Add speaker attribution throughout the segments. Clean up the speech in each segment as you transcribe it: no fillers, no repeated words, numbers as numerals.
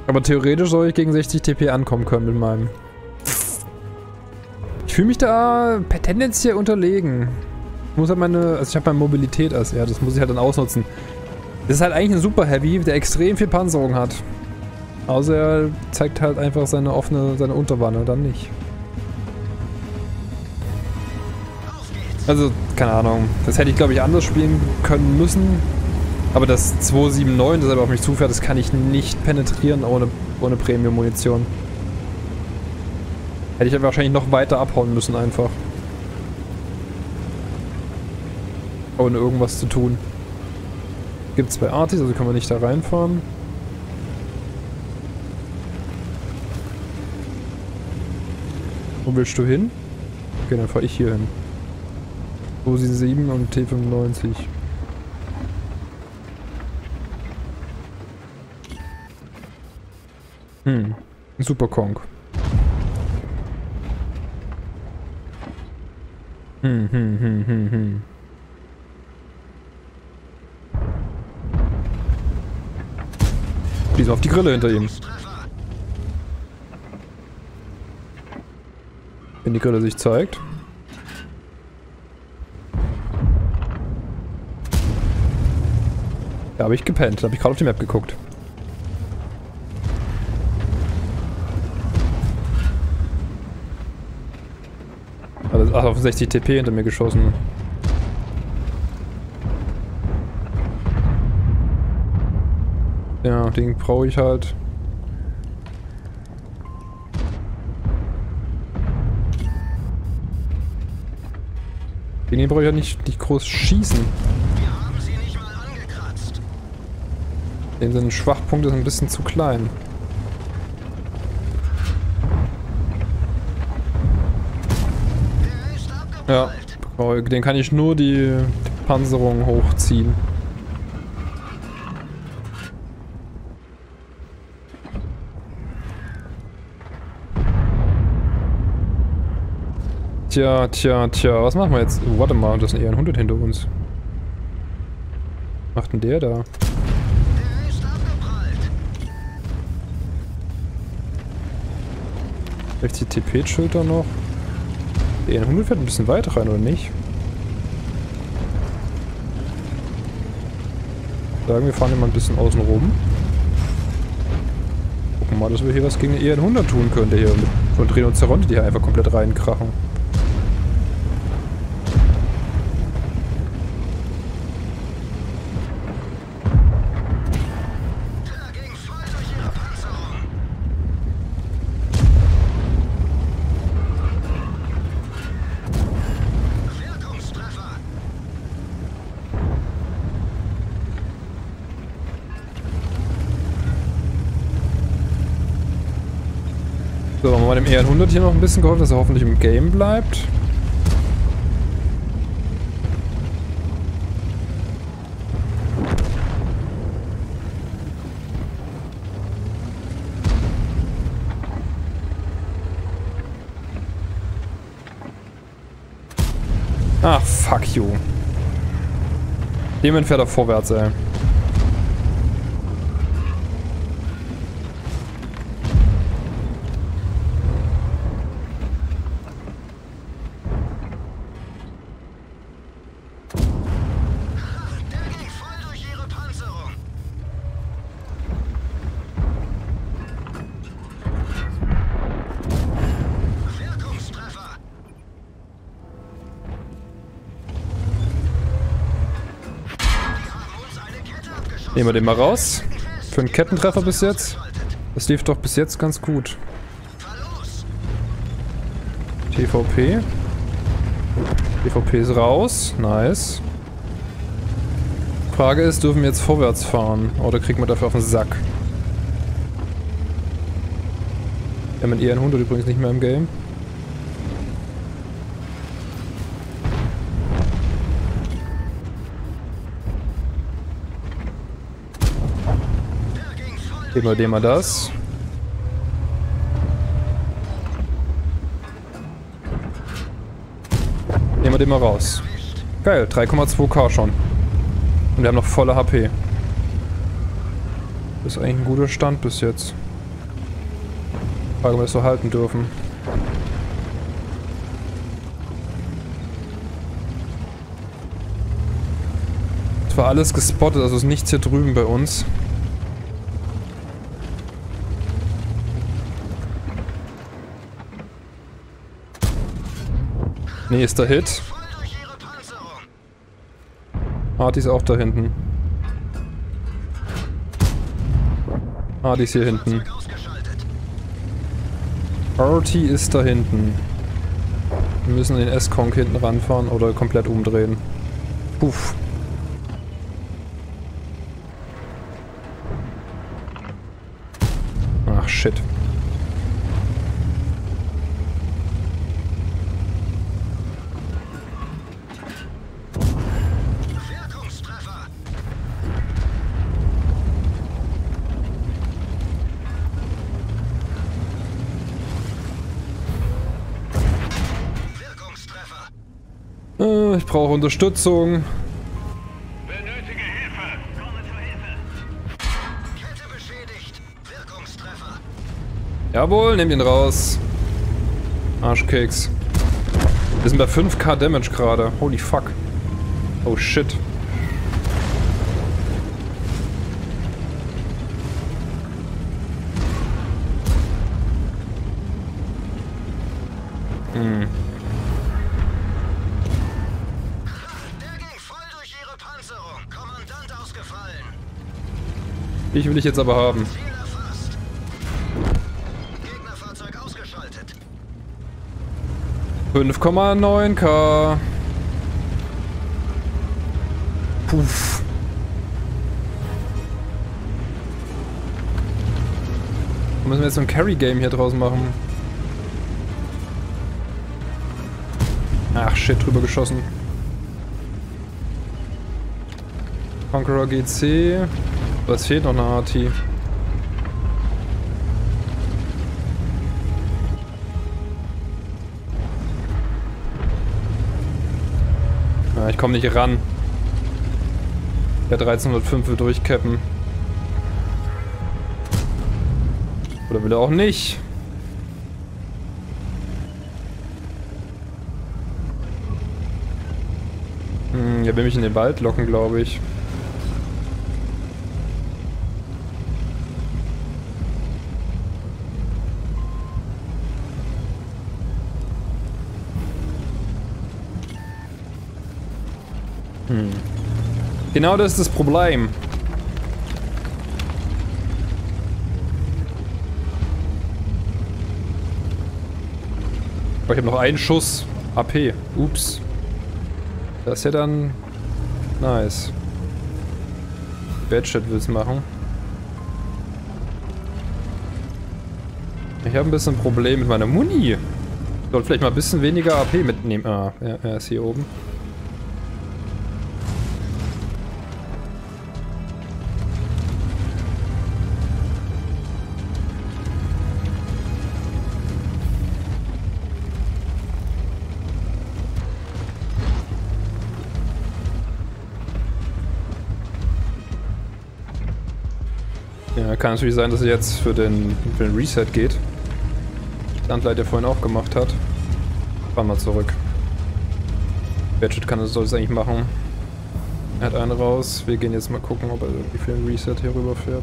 Speaker 1: Aber theoretisch soll ich gegen 60 TP ankommen können mit meinem. Ich fühle mich da tendenziell unterlegen. Ich muss halt also ich habe meine Mobilität als das muss ich halt dann ausnutzen. Das ist halt eigentlich ein Super Heavy, der extrem viel Panzerung hat. Außer er zeigt halt einfach seine Unterwanne, dann nicht. Also, keine Ahnung. Das hätte ich, glaube ich, anders spielen können müssen. Aber das 279, das er auf mich zufährt, das kann ich nicht penetrieren ohne Premium-Munition. Hätte ich aber wahrscheinlich noch weiter abhauen müssen einfach. Ohne irgendwas zu tun. Gibt 2 Artis, also können wir nicht da reinfahren. Wo willst du hin? Okay, dann fahre ich hier hin. 277 und T95. Super Kong. Schieß auf die Grille hinter ihm. Wenn die Grille sich zeigt. Da habe ich gepennt. Da habe ich gerade auf die Map geguckt. Ach, auf 60 TP hinter mir geschossen. Ja, den brauche ich halt. Den brauche ich ja nicht groß schießen.
Speaker 2: Wir haben sie nicht mal angekratzt.
Speaker 1: Den sein Schwachpunkt ist ein bisschen zu klein. Ja, den kann ich nur die Panzerung hochziehen. Tja, was machen wir jetzt? Oh, warte mal, das ist eher ein 100 hinter uns. Was macht denn der da?
Speaker 2: Der ist abgeprallt.
Speaker 1: 60 TP-Schild da noch. Der EN100 fährt ein bisschen weiter rein, oder nicht? Sagen wir fahren immer ein bisschen außen rum. Gucken mal, dass wir hier was gegen den EN100 tun können, der hier mit so einem Rhinoceronte, die hier einfach komplett reinkrachen. So, haben wir dem EN100 hier noch ein bisschen geholfen, dass er hoffentlich im Game bleibt. Ah, fuck you. Dem fährt er vorwärts, ey. Nehmen wir den mal raus. Für einen Kettentreffer bis jetzt. Das lief doch bis jetzt ganz gut. TVP. TVP ist raus. Nice. Frage ist, dürfen wir jetzt vorwärts fahren? Oder kriegen wir dafür auf den Sack? Wir haben einen EN100 übrigens nicht mehr im Game. Geben wir dem mal das. Nehmen wir den mal raus. Geil, 3,2k schon. Und wir haben noch volle HP. Das ist eigentlich ein guter Stand bis jetzt. Frage, ob wir das so halten dürfen. Es war alles gespottet, also ist nichts hier drüben bei uns. Nächster Hit. Artie ist auch da hinten. Artie ist hier hinten. Artie ist da hinten. Wir müssen den S-Conk hinten ranfahren oder komplett umdrehen. Puff. Ach, shit. Ich brauche Unterstützung.
Speaker 2: Benötige Hilfe. Komme zur Hilfe. Kette beschädigt. Wirkungstreffer.
Speaker 1: Jawohl, nehmt ihn raus. Arschkeks. Wir sind bei 5k Damage gerade. Holy fuck. Oh shit. Hm. Ich will dich jetzt aber haben. 5,9k. Puff. Müssen wir jetzt so ein Carry-Game hier draus machen? Ach shit, drüber geschossen. Conqueror GC. Was fehlt noch eine Artie? Ja, ich komme nicht ran. Der 1305 will durchcappen. Oder will er auch nicht? Er will mich in den Wald locken, glaube ich. Genau das ist das Problem. Oh, ich habe noch einen Schuss AP. Ups. Das ist ja dann nice. Badshit will es machen. Ich habe ein bisschen ein Problem mit meiner Muni. Ich sollte vielleicht mal ein bisschen weniger AP mitnehmen. Ah, er ist hier oben. Ja, kann natürlich sein, dass er jetzt für den Reset geht. Standlight, der vorhin auch gemacht hat. Fahren wir zurück. Badget soll es eigentlich machen. Er hat einen raus. Wir gehen jetzt mal gucken, ob er irgendwie für den Reset hier rüber fährt.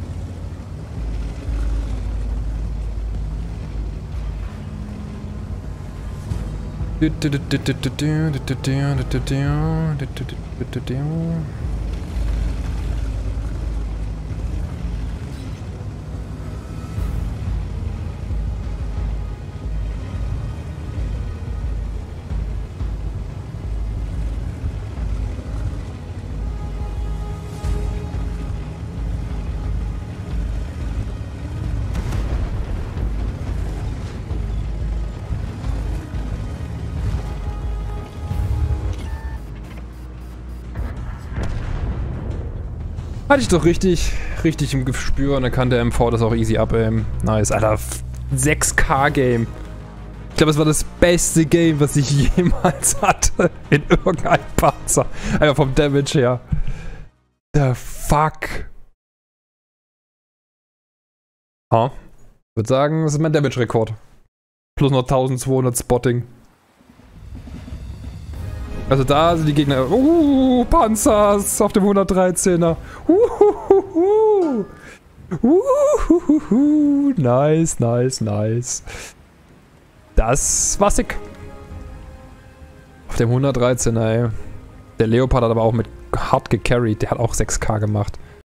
Speaker 1: Hatte ich doch richtig im Gespür und dann kann der MV das auch easy abaimen. Nice, Alter. 6K Game. Ich glaube, es war das beste Game, was ich jemals hatte in irgendeinem Panzer. Einfach vom Damage her. The fuck? Ha? Ich würde sagen, das ist mein Damage-Rekord. Plus noch 1200 Spotting. Also da sind die Gegner... Panzers auf dem 113er. Nice, nice, nice. Das war sick. Auf dem 113er, ey. Der Leopard hat aber auch mit hart gecarried. Der hat auch 6k gemacht.